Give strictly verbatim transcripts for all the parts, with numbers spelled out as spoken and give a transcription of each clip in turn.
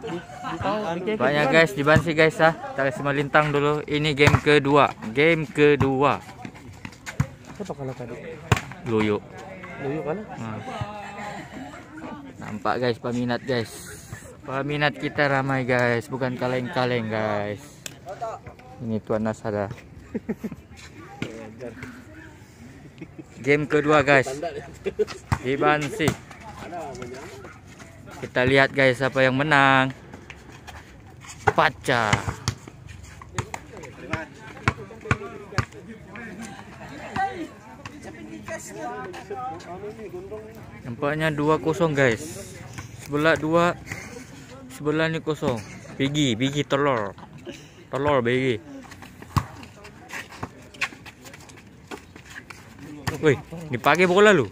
Banyak guys, dibansi guys ah. Kita kasih melintang dulu. Ini game kedua. Game kedua. Siapa kalah tadi? Loyo. Loyo kalah. Nah. Nampak guys peminat guys. Peminat kita ramai guys, bukan kaleng-kaleng guys. Ini Tuan Nasada. Game kedua guys. Dibansi. Kita lihat guys siapa yang menang. Paca. Nampaknya dua kosong guys. Sebelah dua, sebelah ini kosong. Bigi, bigi telur. Telur bigi. Woi, dipakai bola lu.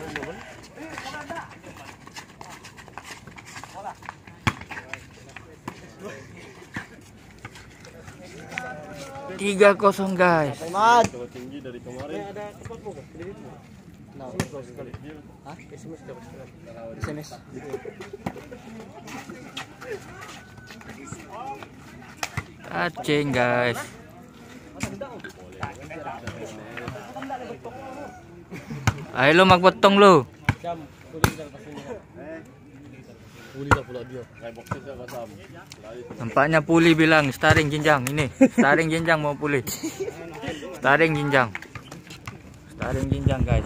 Tiga kosong guys. Tinggi dari kemarin. Ada tempat buka? Nah, sekali. Hah? S M S dapat sekali. S M S. Aceng guys. Ayo lo magbotong lo. Nampaknya puli bilang staring jenjang ini. Staring jenjang mau puli. Staring jenjang. Staring jenjang guys.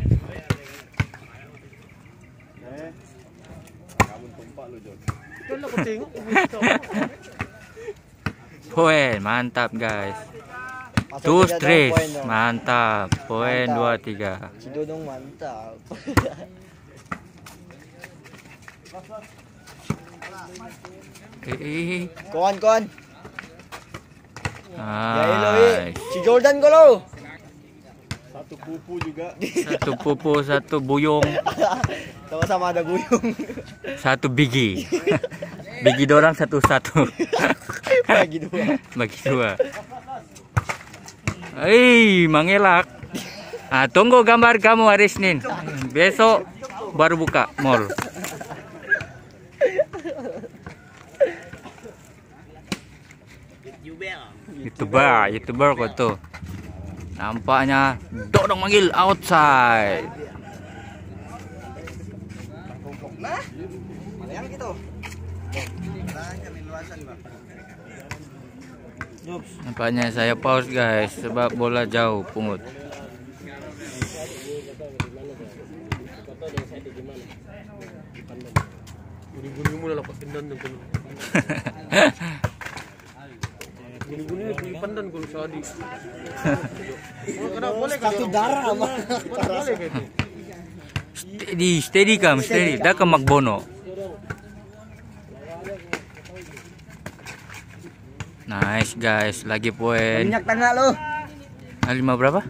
Poin mantap guys. Two straight mantap. Poin dua tiga. Cidodong mantap. Eh, Kawan kawan. Ya nice. Si Jordan ko lo. Satu pupu juga. Satu pupu, satu buyung, Sama-sama ada buyung. satu bigi. Bigi dorang satu-satu. Bagi dua. Bagi dua. Hei, mengelak. Ah, tunggu gambar kamu hari Senin. Besok baru buka mall. YouTuber, YouTuber kok tuh. Nampaknya dodong manggil outside. Nah, malayang gitu. Nampaknya saya pause guys sebab bola jauh pungut. Guni-guni mula dapat pindan dan kuno. Guni-guni ni pandan kuno sadi. Kenapa boleh kan? Satu darah mah. Boleh kan? Steady, steady kam, steady. Dah ke Magbono. Nice guys, lagi poin. Minyak tanah lo. Nah, lima berapa?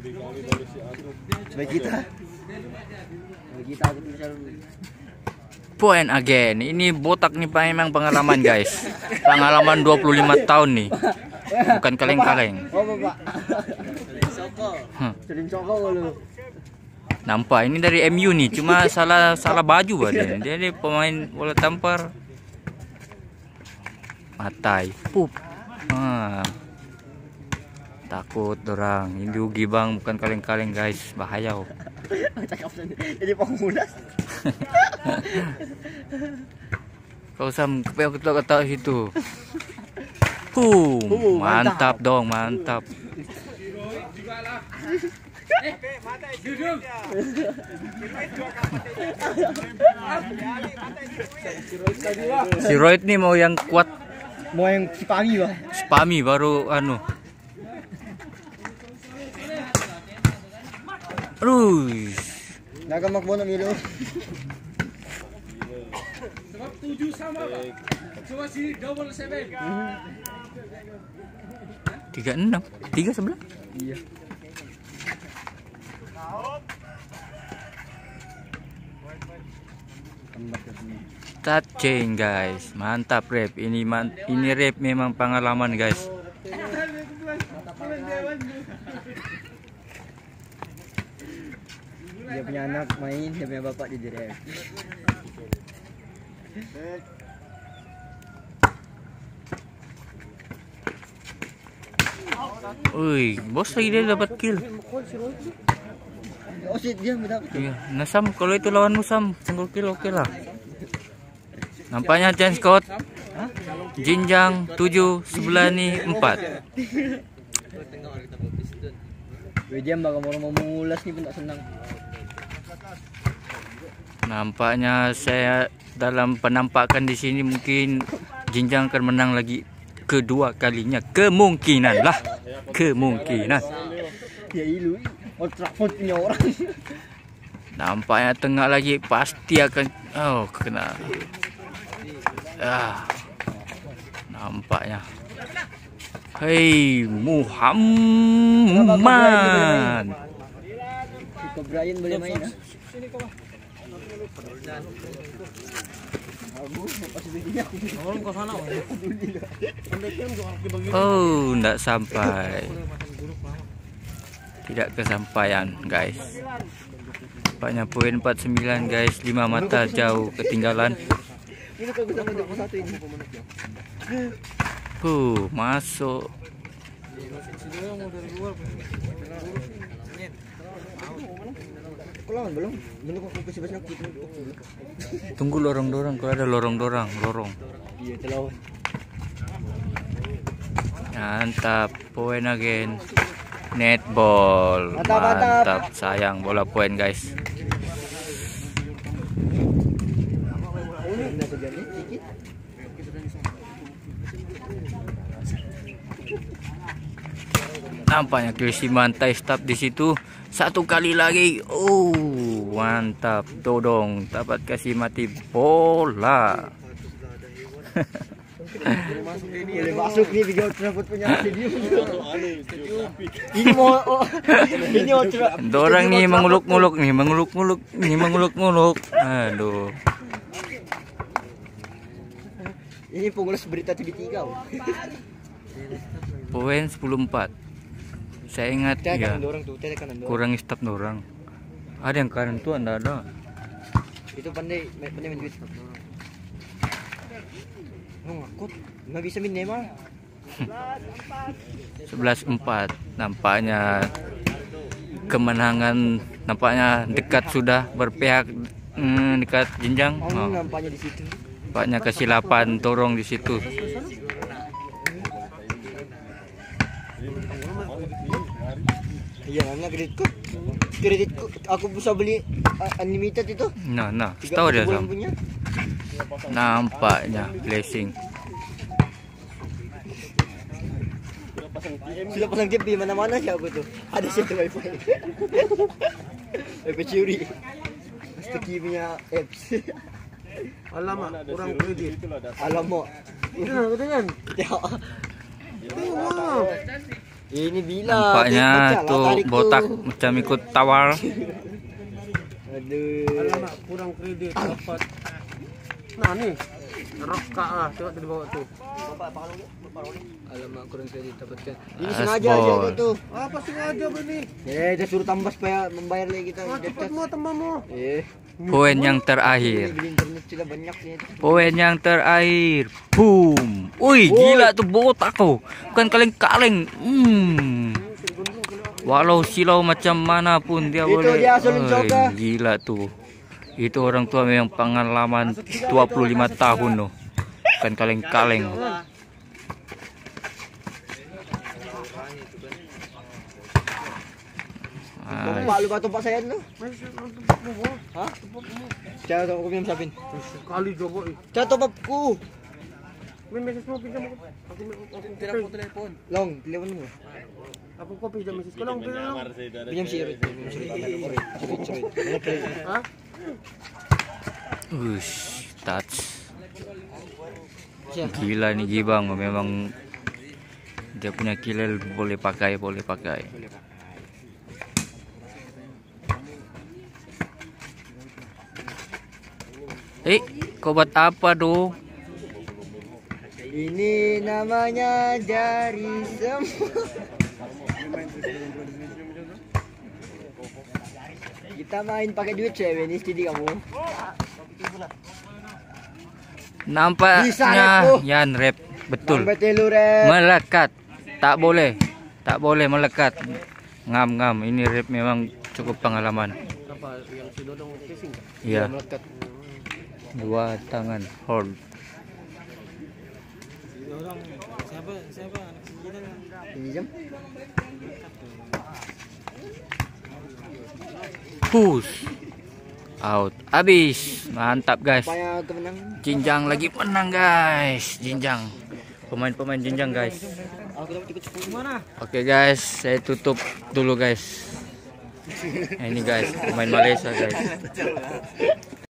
Bagi kita. Bagi kita aku tulis dulu. Poin again. Ini botak nih Pak memang pengalaman guys. Pengalaman dua puluh lima tahun nih. Bukan kaleng-kaleng. Oh, Bapak. Soko. Hmm. Sering soko lu. Nampak ini dari M U nih, cuma salah salah baju badan. Dia ini pemain bola tampar. Matai. Pup. Ah. Takut dorang. Ini rugi bang, bukan kaleng-kaleng guys. Bahaya. Oh. Jadi pengguna. Kau sam kata-kata situ. Huh, mantap dong, mantap. Si Royd nih mau yang kuat. Mau yang spami bah. Spami baru anu. Aduh. Naga Magbono milu. tujuh sama Pak. Coba sini double seven. Tiga enam, tiga sebelah. Iya. Touching guys, mantap rep. Ini man, ini rep memang pengalaman guys. Dia punya anak main, dia punya bapak di direct. Ui, bos lagi dia dapat kill. Oh shit, dia mendapat. Iya, nah Sam, kalau itu lawanmu Sam, single kill oke lah. Nampaknya chance Scott. Jinjang tujuh, sebelah nih empat. Dia bakal mau mengulas nih pun tak senang. Nampaknya saya dalam penampakan di sini mungkin Jinjang akan menang lagi kedua kalinya. Kemungkinan lah, kemungkinan. Ya ilu, Old Trafford punya orang. Nampaknya tengah lagi pasti akan oh kena. Ah, nampaknya. Hei Muhammad. Ko Brian boleh main ah. Oh, enggak sampai. Tidak kesampaian, guys. Nampaknya poin empat puluh sembilan, guys. lima mata jauh ketinggalan. Ini kalau kita mau dapat satu ini. Huh, masuk. Kau lawan belum? Belum kau kasih basah kita. Tunggu lorong-lorong, kalau ada lorong-lorong, lorong. Iya, terlawan. Mantap, point again. Netball. Mantap, mantap. Mantap, sayang bola poin, guys. Nampaknya Chelsea mantai stop di situ. Satu kali lagi. Oh, mantap. Todong dapat kasih mati bola. Boleh masuk nih video Trafford punya stadium. Ini mau oh, ini mau dorang nih menguluk-nguluk nih, menguluk-nguluk nih, menguluk-nguluk. Aduh. Ini pengulas berita T V tiga. Poin sepuluh empat. Saya ingat ya. Kurang stop dorang. Ada yang kanan tuh anda ada. Itu pandai pandai main duit. Oh, ngakut. Nggak bisa main Neymar. sebelas empat. Nampaknya kemenangan nampaknya dekat sudah berpihak hmm, dekat Jinjang. Oh, nampaknya di situ. Nampaknya kesilapan dorong di situ. Iya, nggak kreditku. Kreditku aku bisa beli uh, unlimited itu. Nah, nah, tahu dia Sam. Nampaknya blessing. Sudah pasang T V mana-mana siapa tuh? Ada situ wifi. Wifi curi. Mesti punya apps. Alamak, kurang kredit. Alamak. Itu nak dengan. Ya. Ini bila Nampaknya tuh botak macam ikut tawar. Aduh. Alamak, kurang kredit dapat. Nah nih, roka ah, coba di bawah tuh. Alamak, kurang kredit dapatkan. Ini Asbol. sengaja aja tuh. Apa sengaja ini? Eh, dia suruh tambah supaya membayar lagi kita. Ah, cepat mau temanmu. Eh, Poin yang terakhir. beli internet sudah banyak nih. Poin yang terakhir. Boom. Wih, gila tuh botak kau. Bukan kaleng-kaleng. Hmm. Walau silau macam mana pun dia Itu boleh. dia Sulin Soka. Oi, gila tuh. Itu orang tua memang pengalaman dua puluh lima tahun loh. Bukan kaleng-kaleng. Pak lupa tempat saya tuh. Hah? Cara top aku minum sapin. Sekali coba. Cara top upku. Min message mo pinjam ako. Aku aku Tidak aku telepon. Long, teleponmu. Aku ko pinjam message ko lang pinjam. Pinjam si Irit. Pinjam si Irit. Irit, Irit. Ha? Ush, touch. Gila nih Gibang, memang dia punya kill boleh pakai, boleh pakai. Eh, kau buat apa tuh? Ini namanya jari semua. Kita main pakai duit cewek nih, jadi kamu. Nampaknya Bisa, Rep, tuh. Yan rep, betul. Sampai telu, Rep. Melekat, tak boleh. Tak boleh melekat. Ngam-ngam. Ini rep memang cukup pengalaman. Apa yang si Dodong casing? Iya. Melekat. Dua tangan hold. Siapa siapa anak si Jidan? Ini jam. Push. Out. Habis. Mantap guys. Supaya kemenang. Jinjang lagi menang guys. Jinjang. Pemain-pemain Jinjang guys. Aku dapat ikut sepuluh. Mana? Oke guys, saya tutup dulu guys. Nah, ini guys, pemain Malaysia guys.